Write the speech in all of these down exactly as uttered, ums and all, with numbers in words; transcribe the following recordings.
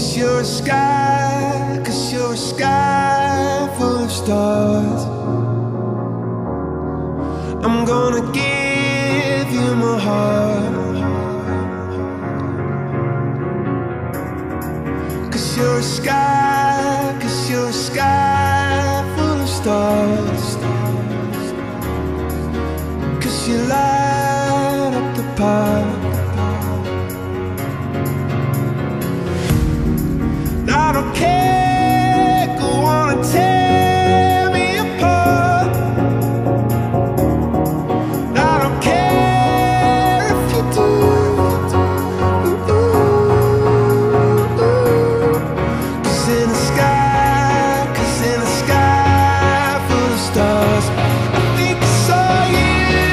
'Cause you're a sky, 'cause you're a sky full of stars. I'm gonna give you my heart. 'Cause you're a sky, 'cause you're a sky full of stars. 'Cause you light up the park. I don't care, go on and tear me apart. I don't care if you do. Ooh, ooh, ooh. 'Cause in the sky, 'cause in the sky full of stars, I think I saw you.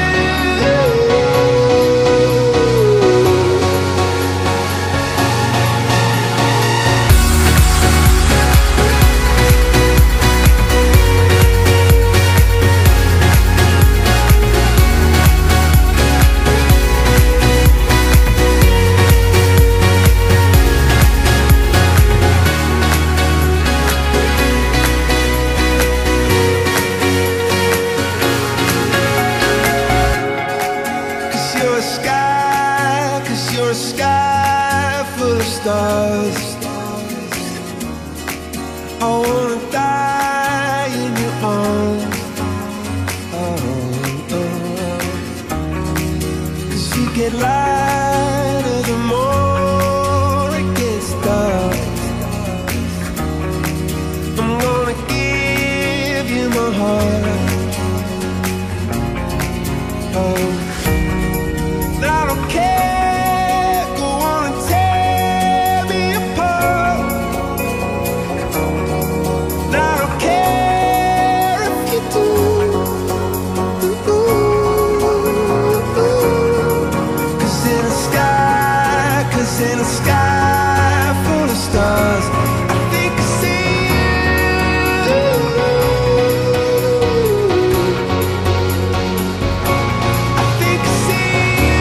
You're a sky full of stars. I wanna die in your arms. Oh, oh. 'Cause you get lighter the more it gets dark. I'm gonna give you my heart. Oh, I don't care. In a sky full of stars, I think I see you. I think I see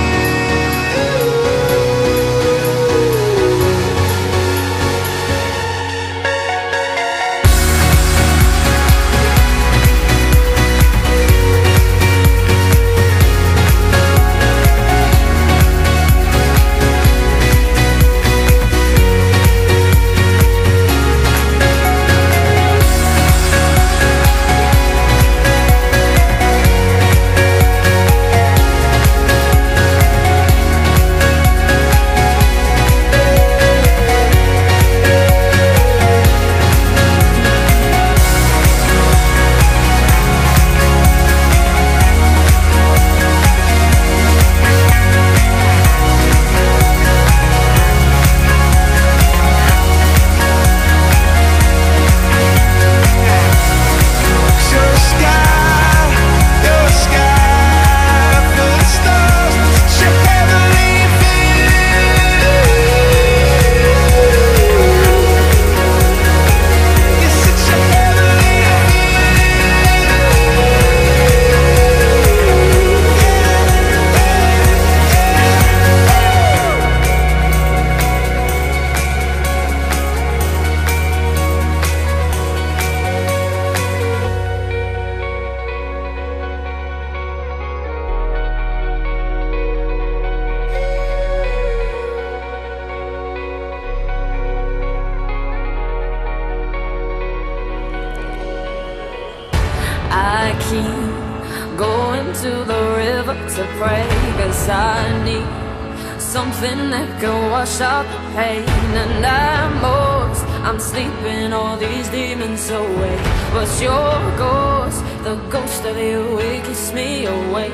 I keep going to the river to pray, 'cause I need something that can wash out the pain. And I'm most, I'm sleeping all these demons away, but your ghost, the ghost of you, it keeps me awake.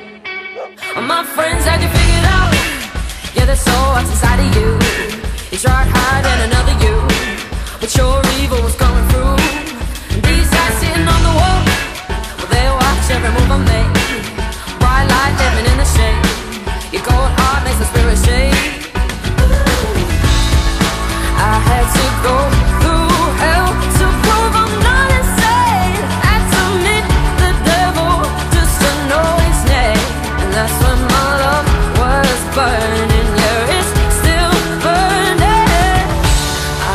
My friends had you figured out, yeah, that's all what's inside of you. You tried hiding another you, but your evil was coming through. And these guys sitting on the wall, they watch every move I make. Bright light living in the shade. Your cold heart makes the spirit shake. I had to go through hell to prove I'm not insane. Had to meet the devil just to know his name. And that's when my love was burning. Yeah, it's still burning. I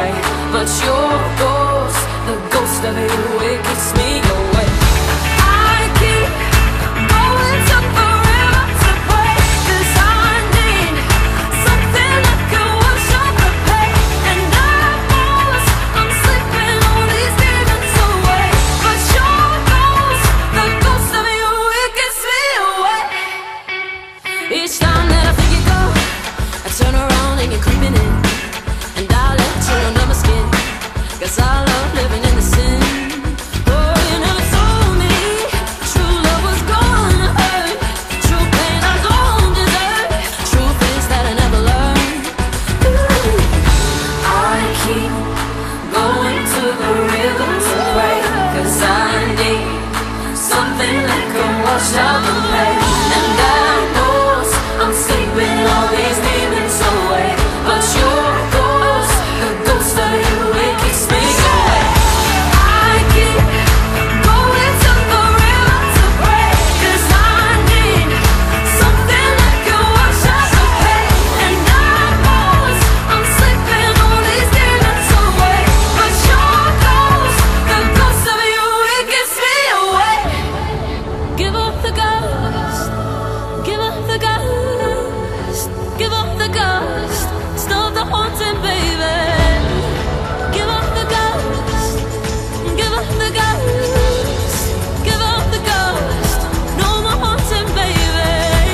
away. But your ghost, the ghost of you, it keeps me away. I keep going to the river to pray, 'cause I need something that can wash out the pain. And I'm lost, I'm slipping all these demons away. But your ghost, the ghost of you, it keeps me away. Each time that I think you go, I turn around and you're creeping in, and I let you under my skin, 'cause I love living in the sin. Oh, you never told me true love was gonna hurt, true pain I don't deserve, truth is that I never learned. Ooh. I keep going to the river to pray, 'cause I need something that can wash out the pain. And I know I'm sleeping all these demons away. But your ghost, the ghost of you, it keeps me away. I keep going to the river to pray, 'cause I need something that can wash out the pain. And I know I'm sleeping all these demons away. But your ghost, the ghost of you, it keeps me away. Give up the ghost, give up the ghost, give up the ghost, stop the haunting, baby. Give up the ghost, give up the ghost, give up the ghost, no more haunting, baby.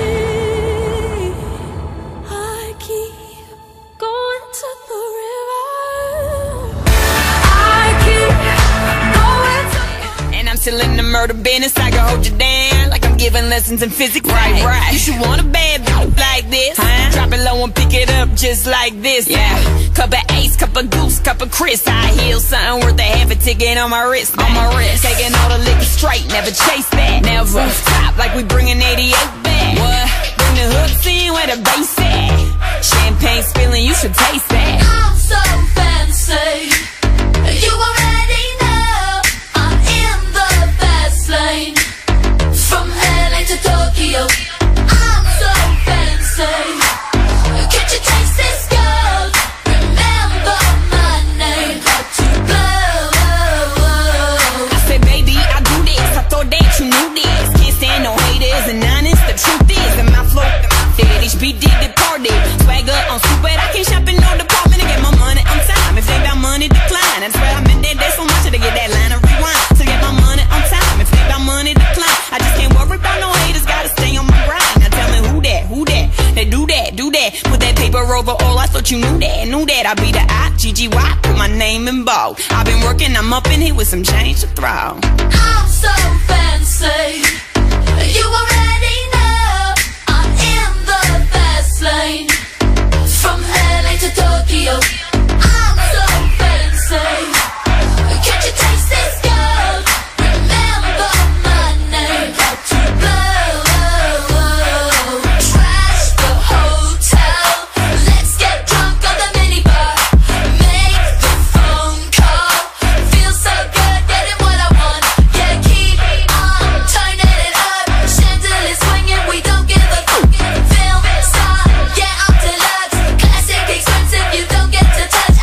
I keep going to the river. I keep going to the And I'm still in the murder business. I can hold you down like I'm giving lessons in physics. Right, right. You should want a bad bitch like this. Huh? Drop it low and pick it up just like this. Yeah. Cup of Ace, cup of Goose, cup of Chris. I heal something worth a half a ticket on my wrist. On my wrist. Taking all the liquor straight, never chase that. Never stop like we bringing eighty-eight back. What? Bring the hooks in where the bass at. Champagne spilling, you should taste that. I'm so fancy. You already know I'm in the fast lane. From L A to Tokyo, I'm so fancy. Can't you taste this gold? Remember my name, got to blow. I said, baby, I do this. I thought that you knew this. Can't stand no haters and honest. The truth is, in my flow, that H B did the party. Swagger on stupid, I can't shop in no department to get my money on time. If they got money, decline. That's why I'm in there. There's so much to get that line of rewind. To get my money on time. If they got money, decline. I just can't worry about no haters. Gotta stay on my grind. Now tell me who that, who that? They do that, do that. Put that paper over all. I thought you knew that, knew that. I be the I G G Y. Put my name in bold. I've been working. I'm up in here with some change to throw. I'm so fancy. You already know I'm in the fast lane. From L A to Tokyo, I'm so fancy. Can't you taste this gold? Remember my name, got to blow. Trash the hotel, let's get drunk on the minibar. Make the phone call, feel so good getting what I want. Yeah, keep on turning it up. Chandelier swinging, we don't give a fuck. Film star, yeah, I'm deluxe. Classic expensive, you don't get to touch.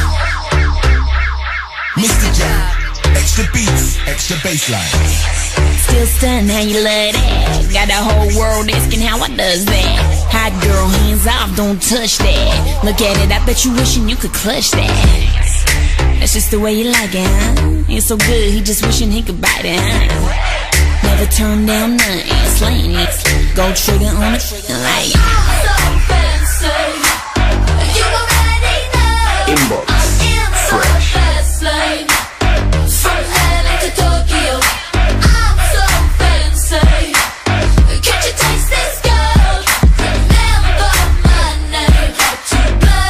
Mister J, extra beats, extra bassline. Still stunned how you love that. Got the whole world asking how I does that. Hot girl, hands off, don't touch that. Look at it, I bet you wishing you could clutch that. That's just the way you like it, huh? It's so good, he just wishing he could bite it, huh? Never turn down nothing, slaying it. Go trigger on it, like I'm so fancy. You already know Inbox, I'm in the fresh. fast lane. From L A to Tokyo, I'm so fancy. Can't you taste this gold? Remember my name, got to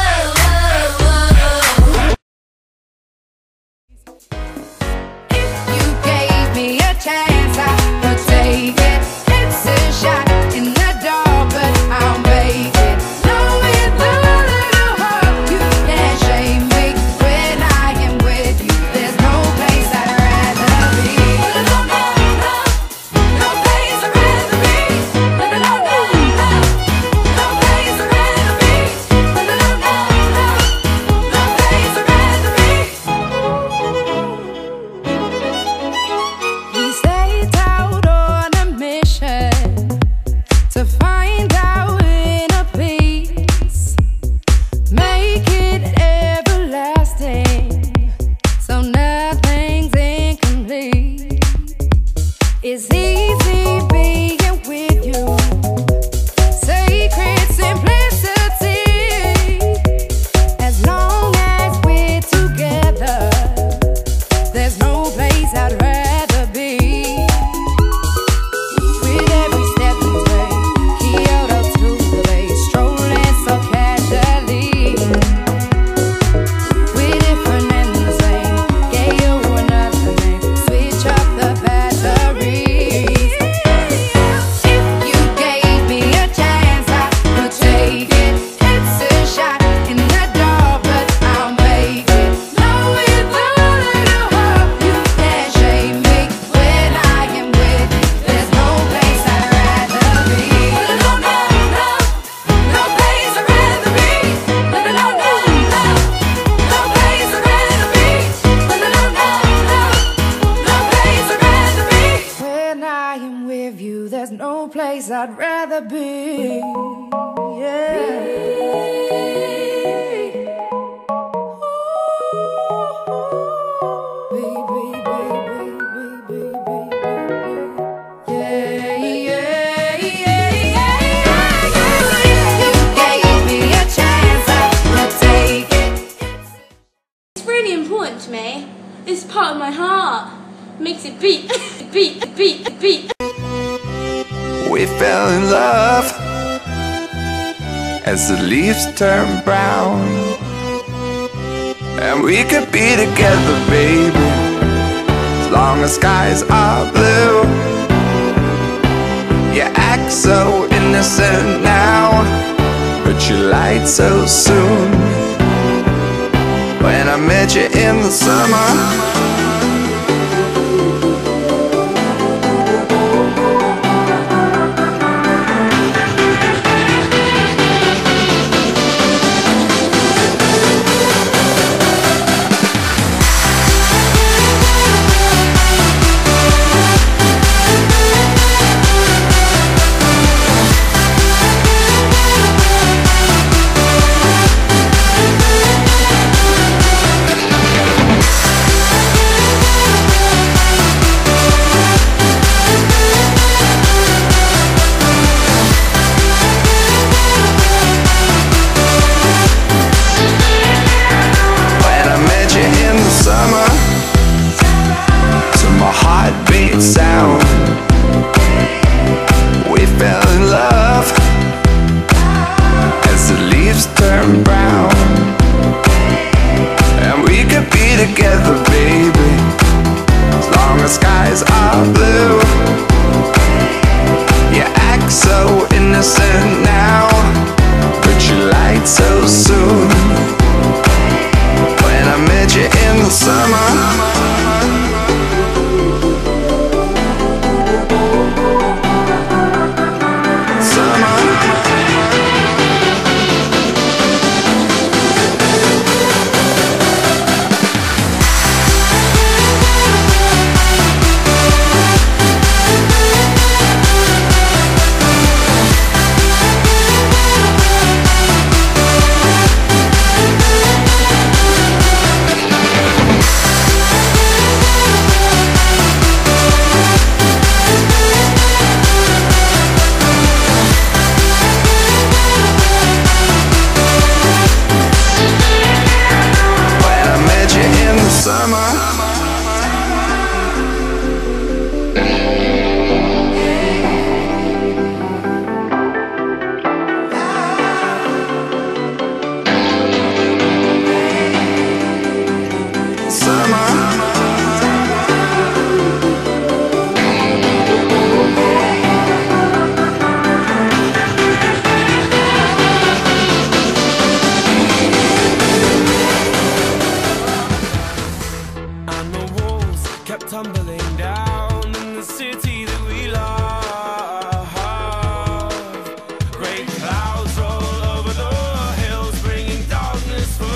blow. If you gave me a chance, I would take it. It's a shot in the dark, but I'll make it. No, with a little heart, you can't shame me. When I am with you, there's no place I'd rather be. No, no, no, no place I'd rather be. No, no, no, no, no place I'd rather be. No, no, no, no, no place I'd rather be. place I'd rather be. Yeah. To me, it's part of my heart. Makes it beat, beat, beat, beat. We fell in love as the leaves turn brown, and we could be together, baby, as long as skies are blue. You act so innocent now, but you lied so soon. When I met you in the summer, sound. We fell in love as the leaves turn brown, and we could be together, baby, as long as skies are blue. You act so innocent now, but you lied so soon. When I met you in the summer, tumbling down in the city that we love. Great clouds roll over the hills, bringing darkness from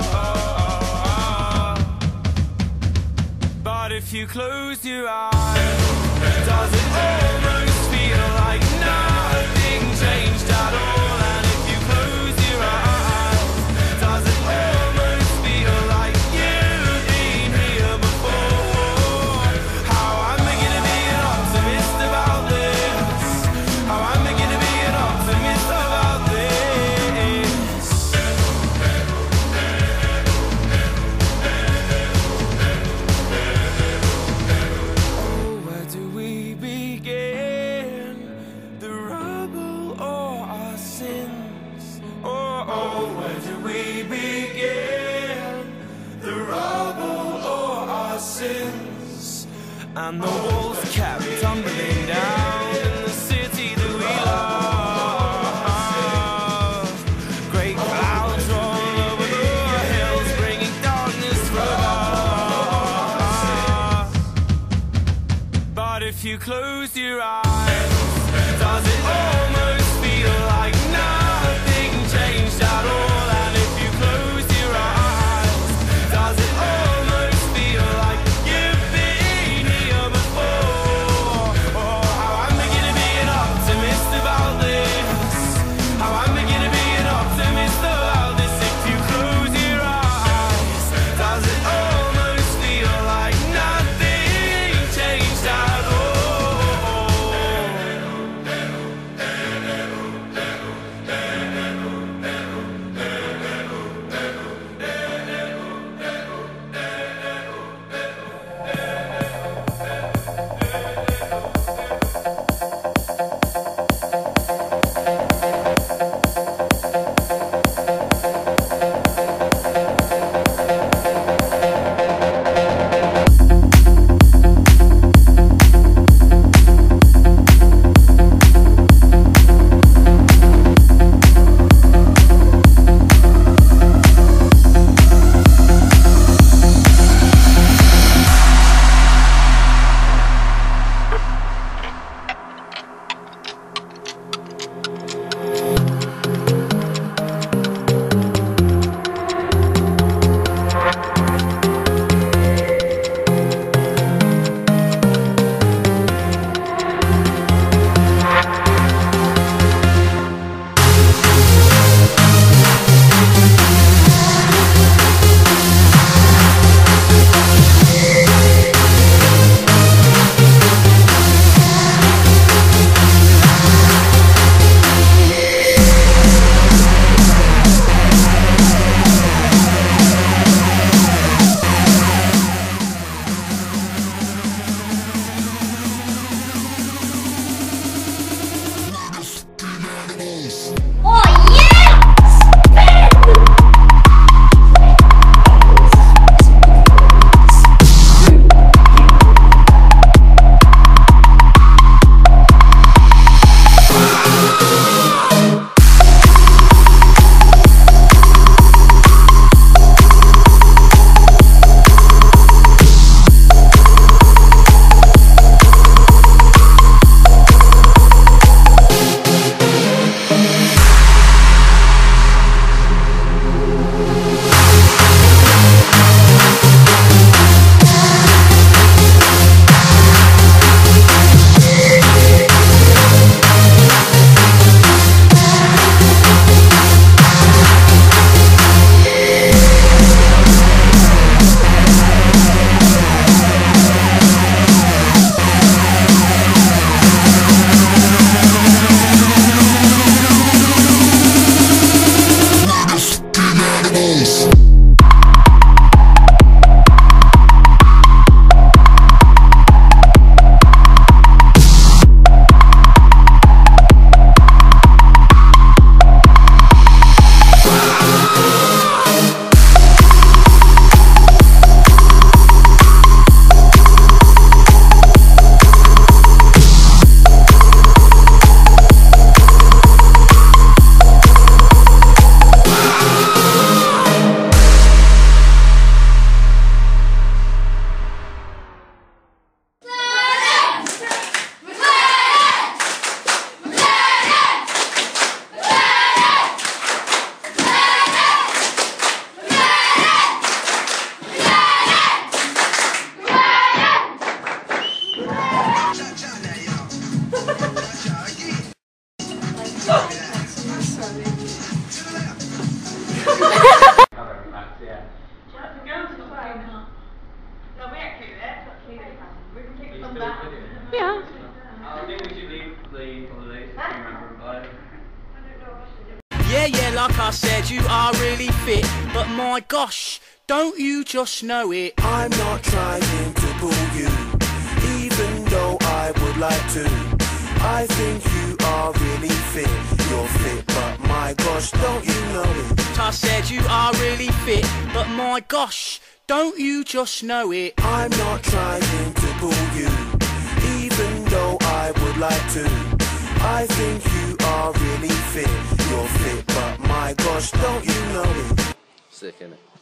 above. But if you close your eyes, does it almost feel like nothing changed at all? And if you close your eyes, does it almost feel like you've been here before? How am I gonna be an optimist about this? How am I gonna be an optimist about this? Oh, where do we begin? The rubble or our sins? Oh, oh, where do we begin? The rubble or our sins? And the walls kept tumbling down in the city that we love. Great clouds roll over the hills, bringing darkness from above. But if you close your eyes, does it almost feel like nothing changed at all? And if you close your eyes, does it almost feel like you've been here before? Oh, how am I gonna be an optimist No, we ain't keep that. We can keep some back. Yeah. I think we should leave the holidays. Yeah, yeah, like I said, you are really fit. But my gosh, don't you just know it? I'm not trying to pull you, even though I would like to. I think you are really fit. You're fit, but my gosh, don't you know it? I said you are really fit, but my gosh, don't you just know it? I'm not trying to pull you, even though I would like to. I think you are really fit. You're fit, but my gosh, don't you know it? Sick, innit?